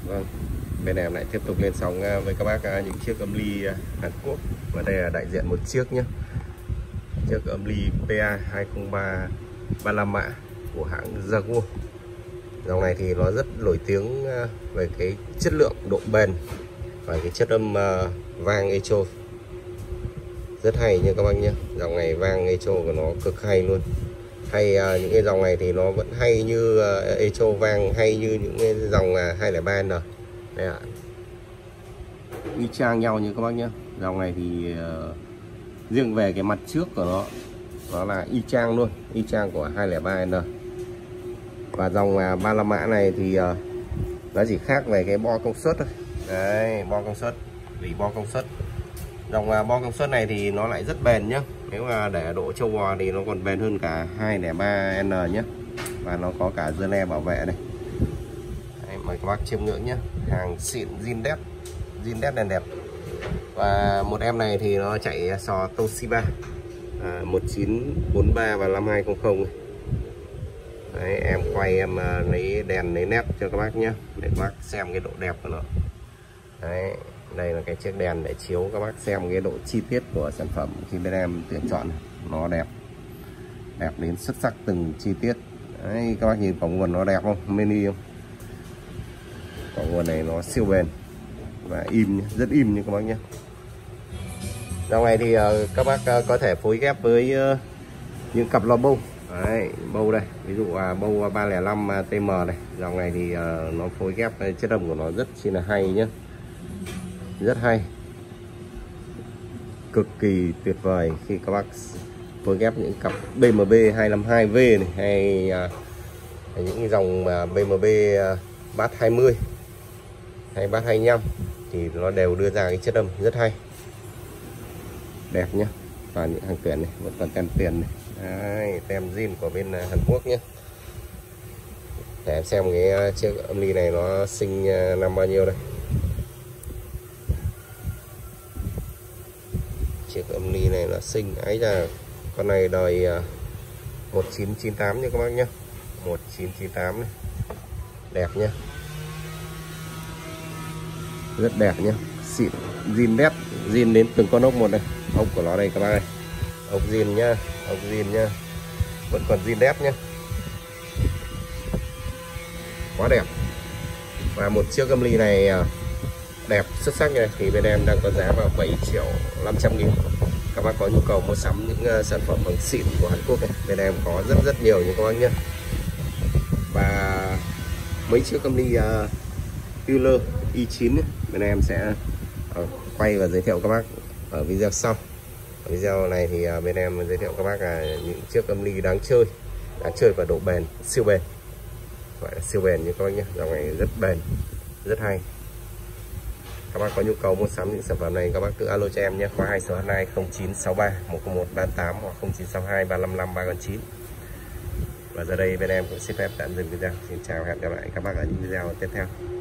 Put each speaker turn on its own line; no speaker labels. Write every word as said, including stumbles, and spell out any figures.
Vâng, bên em lại tiếp tục lên sóng với các bác những chiếc âm ly Hàn Quốc. Và đây là đại diện một chiếc nhé, chiếc âm ly pê a hai không ba ba lăm mã của hãng Jaguar. Dòng này thì nó rất nổi tiếng về cái chất lượng, độ bền và cái chất âm vang echo rất hay nha các bác nhé. Dòng này vang echo của nó cực hay luôn. Hay uh, những cái dòng này thì nó vẫn hay như uh, echo vang hay như những cái dòng uh, hai không ba N đây ạ, y chang nhau như các bác nhé. Dòng này thì uh, riêng về cái mặt trước của nó nó là y chang luôn, y chang của hai không ba N. Và dòng uh, ba mươi lăm mã này thì uh, nó chỉ khác về cái bo công suất thôi. Đấy, bo công suất, vì bo công suất. Dòng uh, bo công suất này thì nó lại rất bền nhá. Nếu mà để độ trâu bò thì nó còn bền hơn cả hai không ba N nhé. Và nó có cả dơ le bảo vệ này. Đấy, mời các bác chiêm ngưỡng nhé. Hàng xịn, zin đét, zin đét đèn đẹp. Và một em này thì nó chạy sò Toshiba à, một chín bốn ba và năm hai không không. Đấy, em quay em uh, lấy đèn lấy nét cho các bác nhé, để các bác xem cái độ đẹp của nó. Đấy, đây là cái chiếc đèn để chiếu các bác xem cái độ chi tiết của sản phẩm khi bên em tuyển chọn. Nó đẹp, đẹp đến xuất sắc từng chi tiết. Đấy, các bác nhìn cổng nguồn nó đẹp không, mini không? Cổng nguồn này nó siêu bền và im, rất im như các bác nhé. Dòng này thì uh, các bác uh, có thể phối ghép với uh, những cặp loa bông. Đấy, bâu đây, ví dụ uh, bâu ba không năm T M này. Dòng này thì uh, nó phối ghép chất âm của nó rất chi là hay nhé, rất hay, cực kỳ tuyệt vời khi các bác phối ghép những cặp B M B hai năm hai V này, hay uh, những dòng uh, B M B uh, Bass hai mươi hay Bass hai mươi lăm thì nó đều đưa ra cái chất âm rất hay, đẹp nhé. Và những hàng tuyển này vẫn còn tem tiền này. Đấy, tem zin của bên Hàn Quốc nhé. Để em xem cái chiếc âm ly này nó sinh năm bao nhiêu đây. Chiếc âm ly này là sinh ấy là con này đời một chín chín tám nha các bác nhé, một chín chín tám này. Đẹp nhé, rất đẹp nhé, xịn, zin đét, zin đến từng con ốc một đây. Ốc của nó đây các bác ơi, ốc zin nhá, ốc zin nhá, vẫn còn zin đét nhá, quá đẹp. Và một chiếc âm ly này đẹp xuất sắc như này thì bên em đang có giá vào bảy triệu năm trăm nghìn. Các bác có nhu cầu mua sắm những sản phẩm bằng xịn của Hàn Quốc này, bên em có rất rất nhiều như các bác nhé. Và mấy chiếc âm ly uh, Euler i chín ấy, bên em sẽ uh, quay và giới thiệu các bác ở video sau. Ở video này thì uh, bên em giới thiệu các bác là những chiếc âm ly đáng chơi, đáng chơi và độ bền siêu bền, gọi là siêu bền như các bác nhé. Dòng này rất bền, rất hay. Các bác có nhu cầu mua sắm những sản phẩm này các bác cứ alo cho em nhé, qua hai số hotline không chín sáu ba một không một ba tám hoặc không chín sáu hai ba năm năm ba chín. Và giờ đây bên em cũng xin phép tạm dừng video. Xin chào, hẹn gặp lại các bác ở những video tiếp theo.